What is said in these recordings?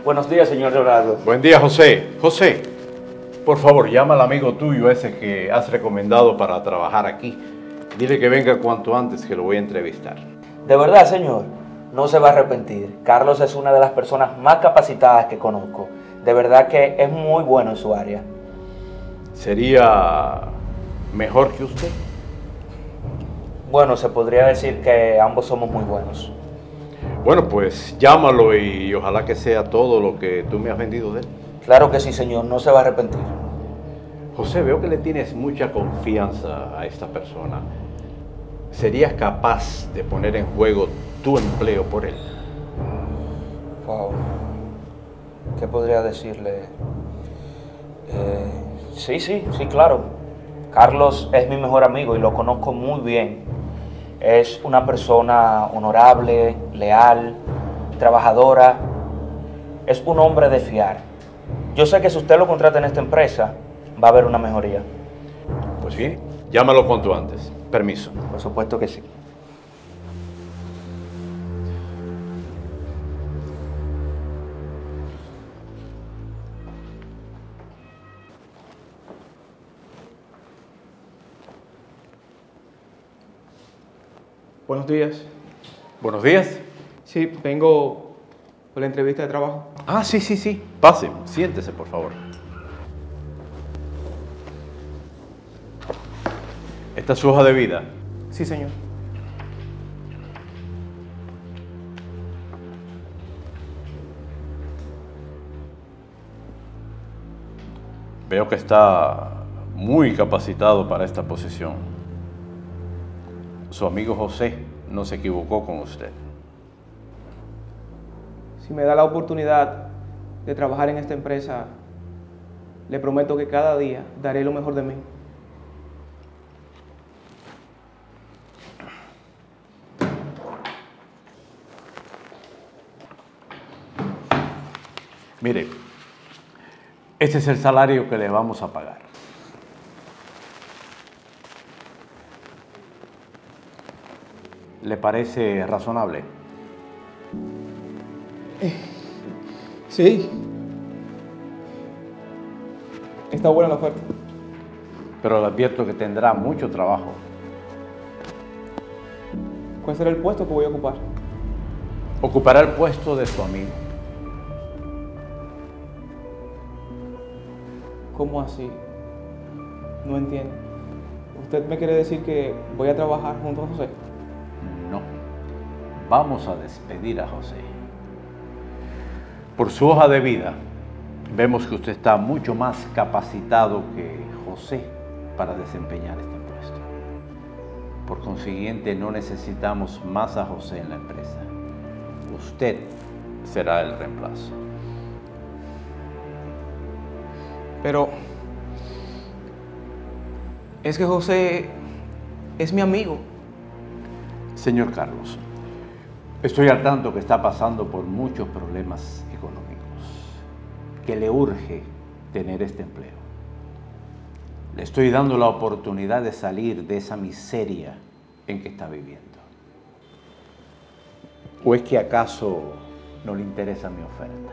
Buenos días, señor Leonardo. Buen día, José. José, por favor, llama al amigo tuyo ese que has recomendado para trabajar aquí. Dile que venga cuanto antes, que lo voy a entrevistar. De verdad, señor, no se va a arrepentir. Carlos es una de las personas más capacitadas que conozco. De verdad que es muy bueno en su área. ¿Sería mejor que usted? Bueno, se podría decir que ambos somos muy buenos. Bueno, pues llámalo y ojalá que sea todo lo que tú me has vendido de él. Claro que sí, señor, no se va a arrepentir. José, veo que le tienes mucha confianza a esta persona. ¿Serías capaz de poner en juego tu empleo por él? Wow. ¿Qué podría decirle? Sí, claro. Carlos es mi mejor amigo y lo conozco muy bien. Es una persona honorable, leal, trabajadora. Es un hombre de fiar. Yo sé que si usted lo contrata en esta empresa, va a haber una mejoría. Pues sí, llámalo cuanto antes. Permiso. Por supuesto que sí. Buenos días. Buenos días. Sí, vengo por la entrevista de trabajo. Ah, sí. Pase, siéntese, por favor. ¿Esta es su hoja de vida? Sí, señor. Veo que está muy capacitado para esta posición. Su amigo José no se equivocó con usted. Si me da la oportunidad de trabajar en esta empresa, le prometo que cada día daré lo mejor de mí. Mire, este es el salario que le vamos a pagar. ¿Le parece razonable? Sí. Está buena la oferta. Pero le advierto que tendrá mucho trabajo. ¿Cuál será el puesto que voy a ocupar? Ocupará el puesto de su amigo. ¿Cómo así? No entiendo. ¿Usted me quiere decir que voy a trabajar junto a José? No. Vamos a despedir a José. Por su hoja de vida, vemos que usted está mucho más capacitado que José para desempeñar este puesto. Por consiguiente, no necesitamos más a José en la empresa. Usted será el reemplazo. Pero es que José es mi amigo. Señor Carlos, estoy al tanto que está pasando por muchos problemas económicos, que le urge tener este empleo. Le estoy dando la oportunidad de salir de esa miseria en que está viviendo. ¿O es que acaso no le interesa mi oferta?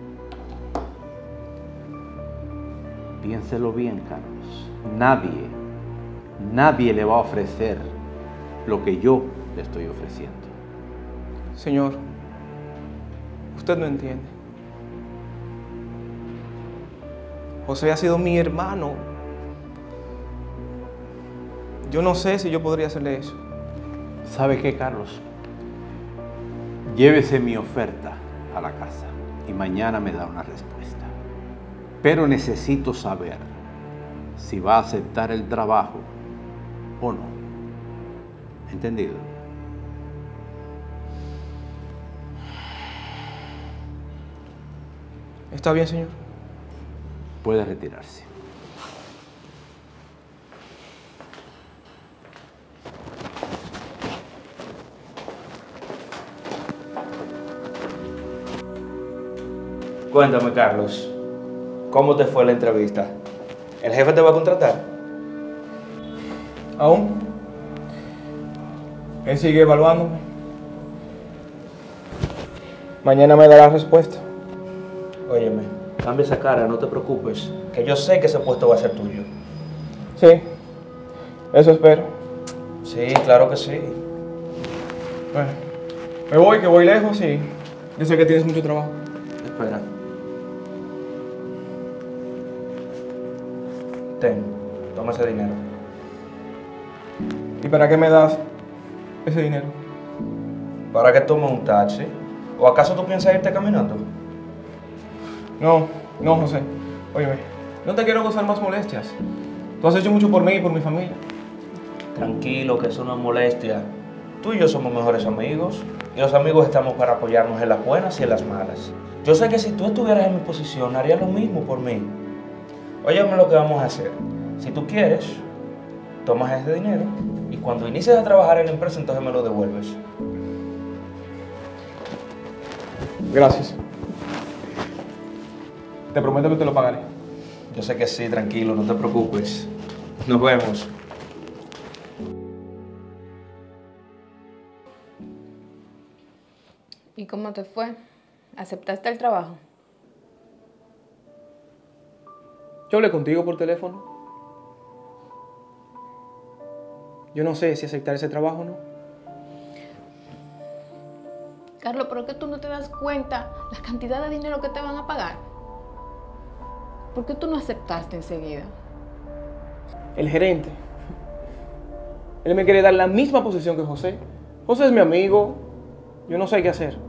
Piénselo bien, Carlos. Nadie le va a ofrecer lo que yo le estoy ofreciendo. Señor, usted no entiende. José ha sido mi hermano. Yo no sé si yo podría hacerle eso. ¿Sabe qué, Carlos? Llévese mi oferta a la casa y mañana me da una respuesta. Pero necesito saber si va a aceptar el trabajo o no. ¿Entendido? ¿Está bien, señor? Puede retirarse. Cuéntame, Carlos, ¿cómo te fue la entrevista? ¿El jefe te va a contratar? ¿Aún? Él sigue evaluándome. Mañana me dará respuesta. Óyeme, cambia esa cara, no te preocupes, que yo sé que ese puesto va a ser tuyo. Sí, eso espero. Sí, claro que sí. Bueno, me voy, que voy lejos y yo sé que tienes mucho trabajo. Espera. Ten, toma ese dinero. ¿Y para qué me das ese dinero? ¿Para que tomes un taxi? ¿O acaso tú piensas irte caminando? No, José. Óyeme, no te quiero causar más molestias. Tú has hecho mucho por mí y por mi familia. Tranquilo, que eso no es molestia. Tú y yo somos mejores amigos. Y los amigos estamos para apoyarnos en las buenas y en las malas. Yo sé que si tú estuvieras en mi posición, harías lo mismo por mí. Óyeme lo que vamos a hacer. Si tú quieres, tomas ese dinero y cuando inicies a trabajar en la empresa, entonces me lo devuelves. Gracias. Te prometo que te lo pagaré. Yo sé que sí, tranquilo, no te preocupes. Nos vemos. ¿Y cómo te fue? ¿Aceptaste el trabajo? Yo hablé contigo por teléfono. Yo no sé si aceptar ese trabajo o no. Carlos, ¿pero qué tú no te das cuenta la cantidad de dinero que te van a pagar? ¿Por qué tú no aceptaste enseguida? El gerente. Él me quiere dar la misma posición que José. José es mi amigo. Yo no sé qué hacer.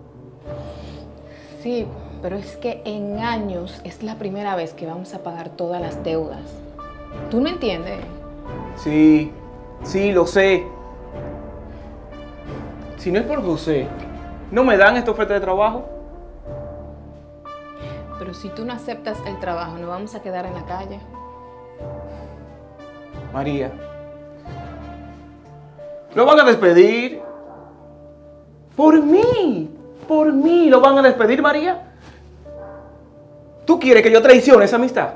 Sí, pero es que en años es la primera vez que vamos a pagar todas las deudas. ¿Tú no entiendes? Sí, lo sé. Si no es por José, ¿no me dan esta oferta de trabajo? Pero si tú no aceptas el trabajo, nos vamos a quedar en la calle. María, lo van a despedir. Por mí lo van a despedir, María. ¿Tú quieres que yo traicione esa amistad?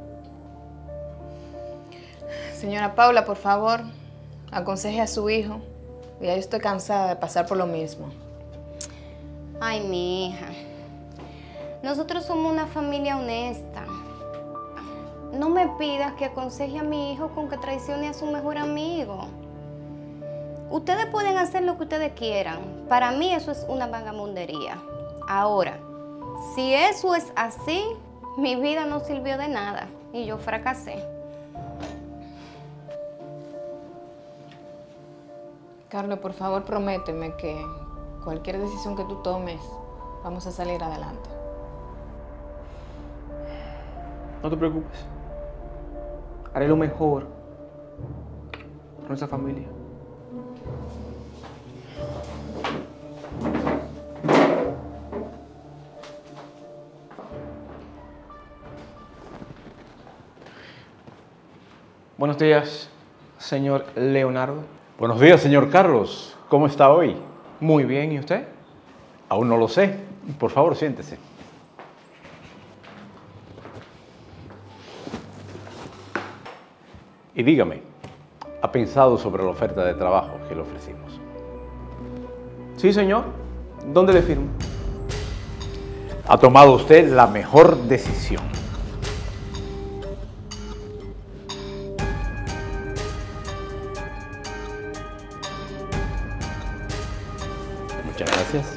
Señora Paula, por favor, aconseje a su hijo. Ya yo estoy cansada de pasar por lo mismo. Ay, mi hija. Nosotros somos una familia honesta. No me pidas que aconseje a mi hijo con que traicione a su mejor amigo. Ustedes pueden hacer lo que ustedes quieran. Para mí eso es una vagabundería. Ahora, si eso es así, mi vida no sirvió de nada y yo fracasé. Carlos, por favor, prométeme que cualquier decisión que tú tomes, vamos a salir adelante. No te preocupes. Haré lo mejor por nuestra familia. Buenos días, señor Leonardo. Buenos días, señor Carlos. ¿Cómo está hoy? Muy bien, ¿y usted? Aún no lo sé. Por favor, siéntese. Y dígame, ¿ha pensado sobre la oferta de trabajo que le ofrecimos? Sí, señor. ¿Dónde le firmo? Ha tomado usted la mejor decisión. Muchas gracias.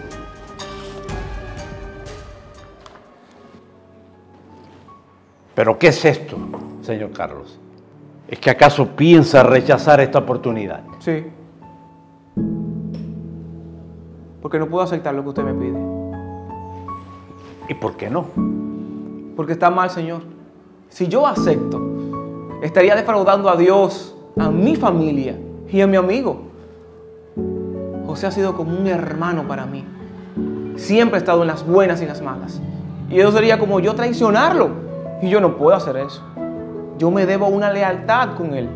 ¿Pero qué es esto, señor Carlos? ¿Es que acaso piensa rechazar esta oportunidad? Sí. Porque no puedo aceptar lo que usted me pide. ¿Y por qué no? Porque está mal, señor. Si yo acepto, estaría defraudando a Dios, a mi familia y a mi amigo. José ha sido como un hermano para mí. Siempre ha estado en las buenas y en las malas. Y eso sería como yo traicionarlo. Y yo no puedo hacer eso. Yo me debo una lealtad con él.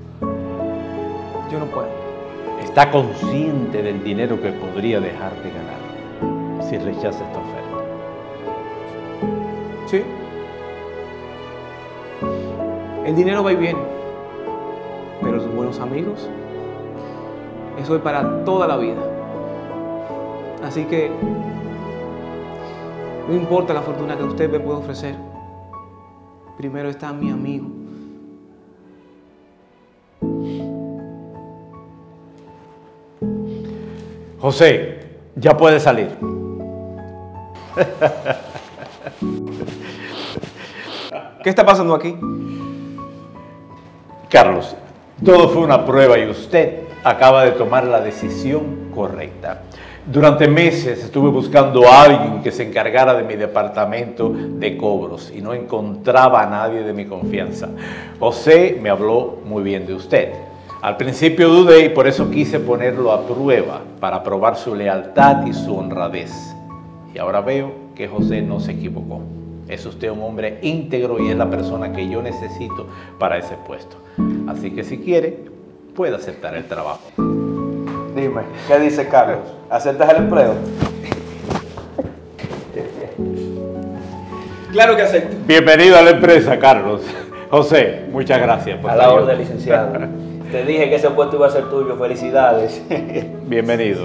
Yo no puedo. ¿Está consciente del dinero que podría dejar de ganar si rechaza esta oferta? Sí. El dinero va y viene. Pero los buenos amigos, eso es para toda la vida. Así que No importa la fortuna que usted me pueda ofrecer. Primero está mi amigo. José, ya puede salir. ¿Qué está pasando aquí? Carlos, todo fue una prueba y usted acaba de tomar la decisión correcta. Durante meses estuve buscando a alguien que se encargara de mi departamento de cobros y no encontraba a nadie de mi confianza. José me habló muy bien de usted. Al principio dudé y por eso quise ponerlo a prueba para probar su lealtad y su honradez. Y ahora veo que José no se equivocó. Es usted un hombre íntegro y es la persona que yo necesito para ese puesto. Así que si quiere, puede aceptar el trabajo. Dime, ¿qué dice Carlos? ¿Aceptas el empleo? Claro que acepto. Bienvenido a la empresa, Carlos. José, muchas gracias por A su la ayuda. orden, licenciado. Te dije que ese puesto iba a ser tuyo. Felicidades. Bienvenido.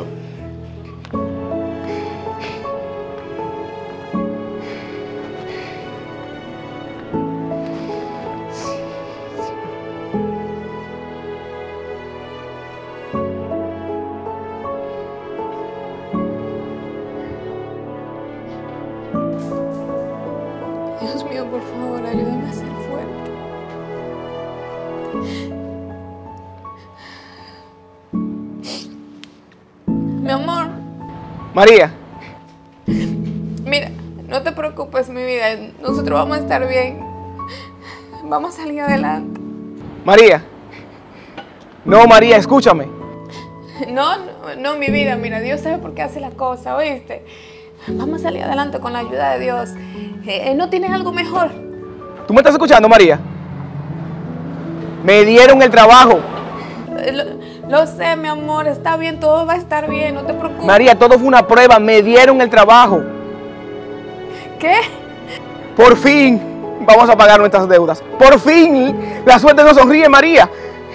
Dios mío, por favor, ayúdame a ser fuerte. Mi amor, María, mira, no te preocupes, mi vida. Nosotros vamos a estar bien. Vamos a salir adelante. María. No, María, escúchame. No, mi vida. Mira, Dios sabe por qué hace las cosas, ¿oíste? Vamos a salir adelante con la ayuda de Dios. ¿No tienes algo mejor? ¿Tú me estás escuchando, María? Me dieron el trabajo. Lo sé, mi amor. Está bien, todo va a estar bien. No te preocupes. María, todo fue una prueba. Me dieron el trabajo. ¿Qué? Por fin vamos a pagar nuestras deudas. Por fin la suerte nos sonríe, María.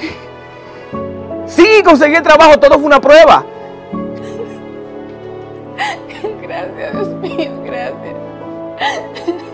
Sí, conseguí el trabajo. Todo fue una prueba. Gracias, Dios mío. Gracias.